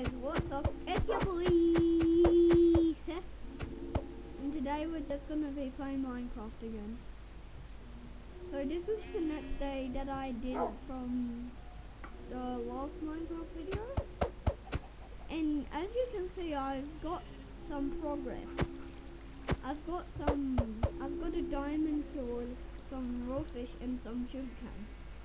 what's up? It's your boy Seth, and today we're just gonna be playing Minecraft again. So this is the next day that I did from the last Minecraft video, and as you can see, I've got some progress. I've got a diamond sword, some raw fish, and some sugarcane.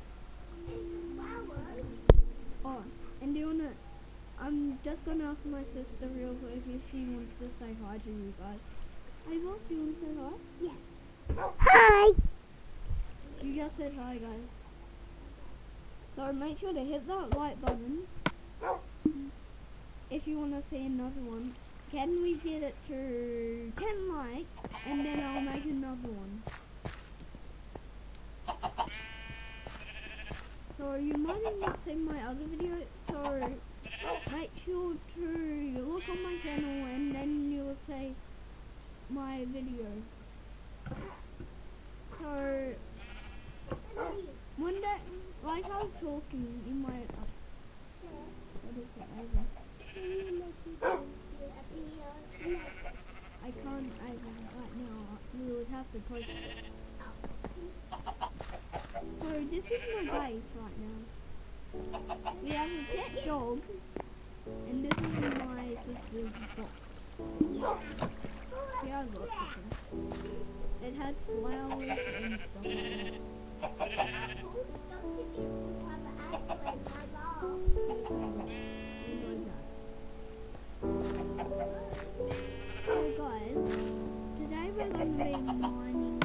Oh, and I'm just gonna ask my sister real quick if she wants to say hi to you guys. Hey, boss, do you want to say hi? Yeah. Hi. You just said hi, guys. So make sure to hit that like button if you want to see another one. Can we get it to 10 likes, and then I'll make another one. So you might have not seen my other video, so make sure to look on my channel and then you'll see my video. So one day, like I was talking in my what is it, Ava? I can't Ava right now. We would have to post it. So this is my base right now. We have a pet dog, and this is my sister's box. She has lots of things. It has flowers and stuff. So guys, today we're going to be mining.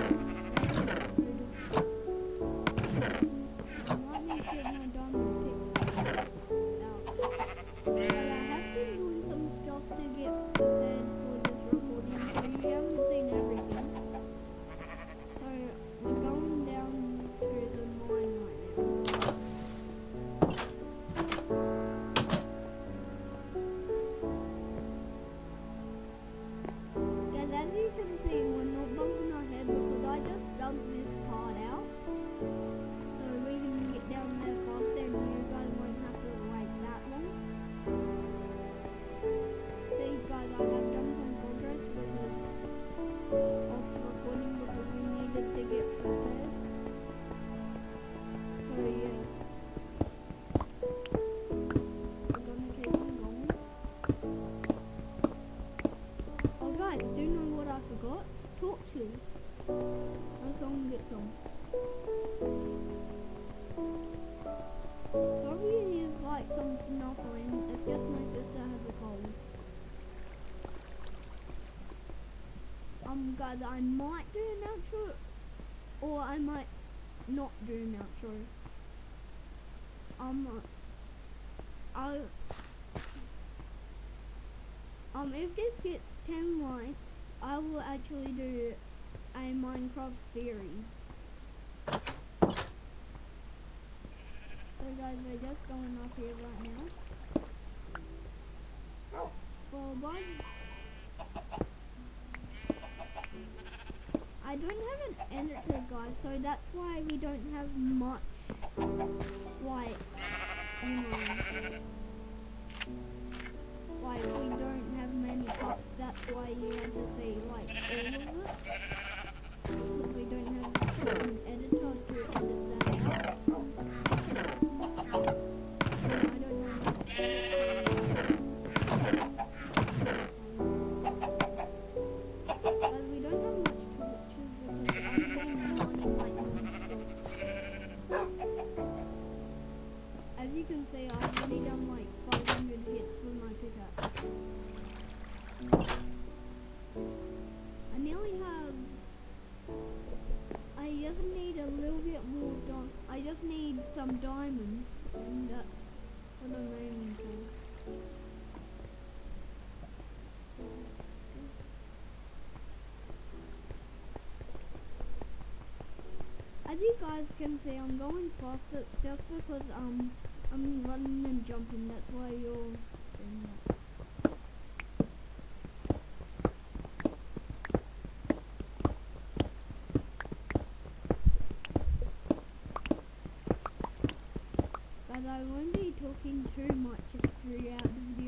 Torches. Let's go and get some. Probably is like some snuffling. It's just my sister has a cold. Guys, I might do an outro, or I might not do an outro. If this gets 10 likes, I will actually do a Minecraft series. So guys, we're just going up here right now. Well, guys, I don't have an editor, guys, so that's why we don't have much, like, you know, like we don't have many cuts. That's why you have to see like all of it. Because we don't have an editor to edit that out. So I don't know. But we don't have much torches because I'm going mining like non-stop. As you can see, I've already done like 500 hits with my pickaxe. I nearly have. I just need a little bit more. I just need some diamonds, and that's what I'm aiming for. As you guys can see, I'm going faster just because I'm running and jumping. That's why you're seeing that. But I won't be talking too much throughout the video.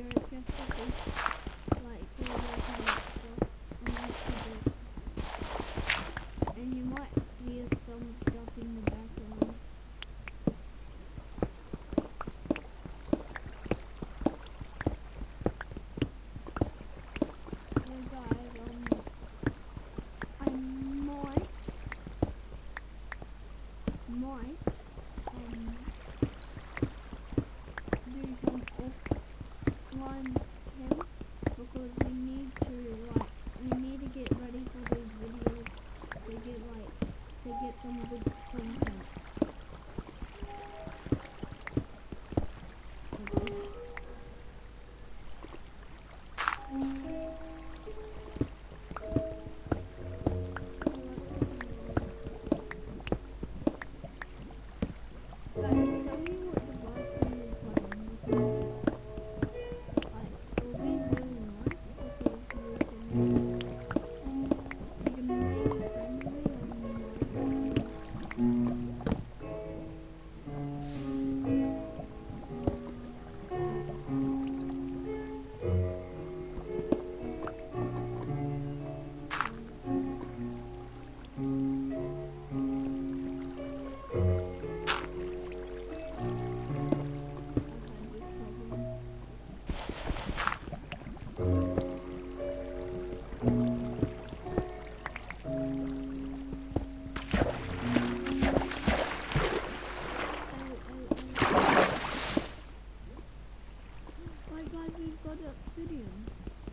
guys, we've got obsidian.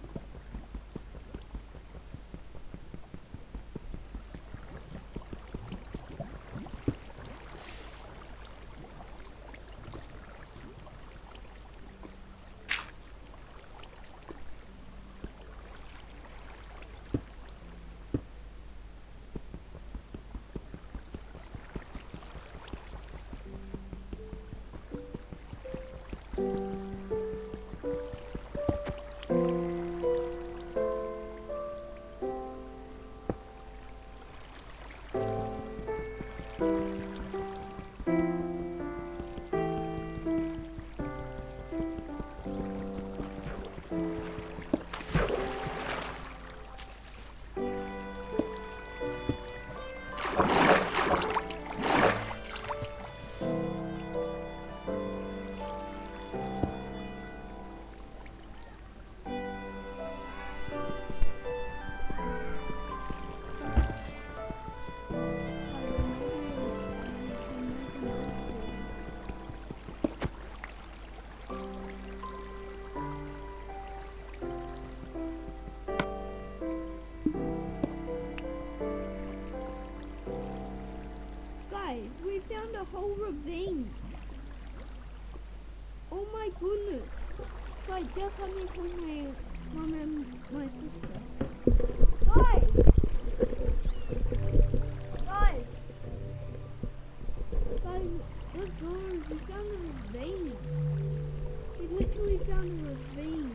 Guys, we found a whole ravine. Oh my goodness. Guys, just let me call my mom and my sister. Guys! Guys! Guys, let's go. We found a ravine. We literally found a ravine.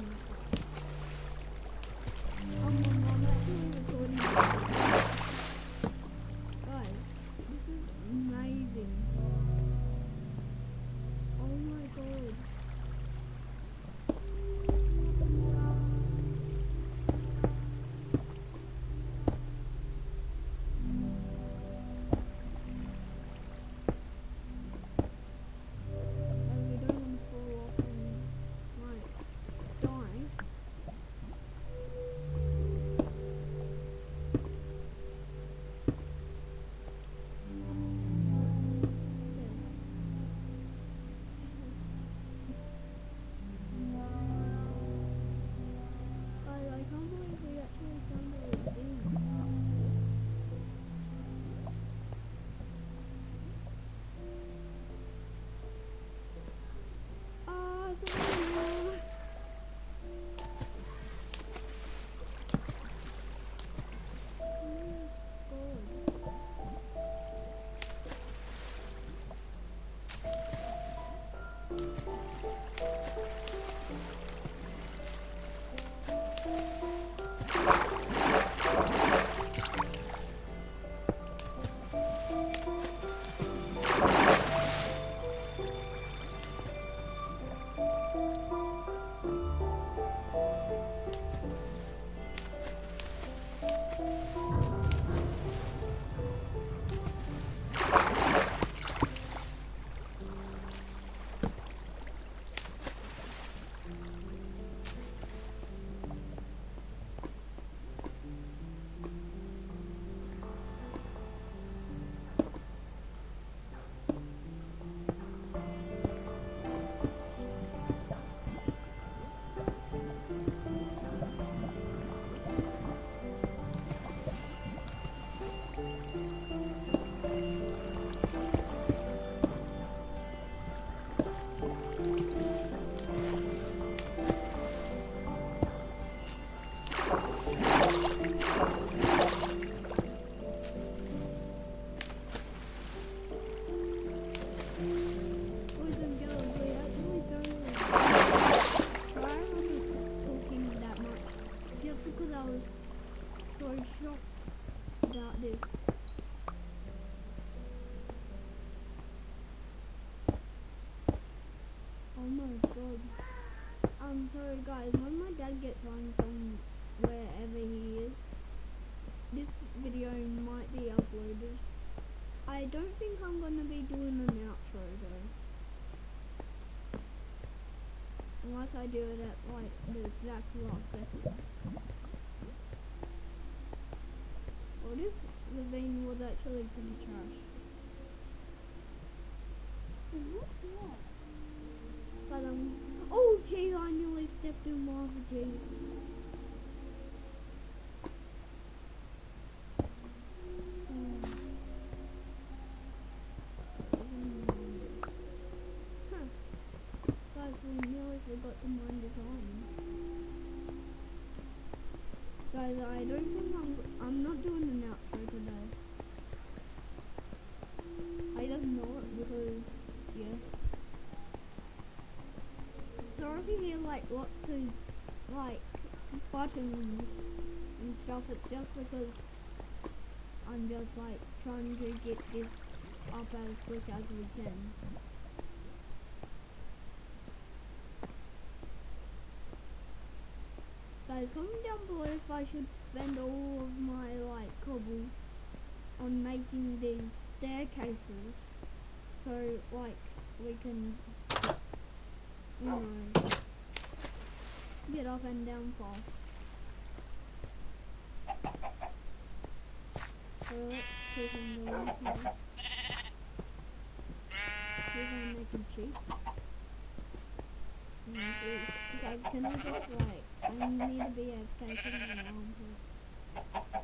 Oh my mom, actually recording. Guys, this is amazing. Oh my god. We don't want to fall off and like die. I can't believe we actually found a ravine. Savannah! Boys and girls, we actually found a why am I talking that much? Just because I was so shocked about this. Oh my god. I'm sorry guys, when my dad gets home from wherever he is, this video might be uploaded. I don't think I'm gonna be doing an outro though. Unless I do it at like the exact last second. Well, this ravine was actually pretty trash. But oh jeez, I nearly stepped guys, I don't think I'm not doing an outro today. I just know it because, yeah. So if you hear like lots of like buttons and stuff, it's just because I'm just like trying to get this up as quick as we can. Guys, comment down below if I should spend all of my like cobble on making these staircases, so like we can, you know, get up and down fast. So let's click on those here. We're gonna make them cheap. Guys, can I just like, I need to be AFK for my arm here.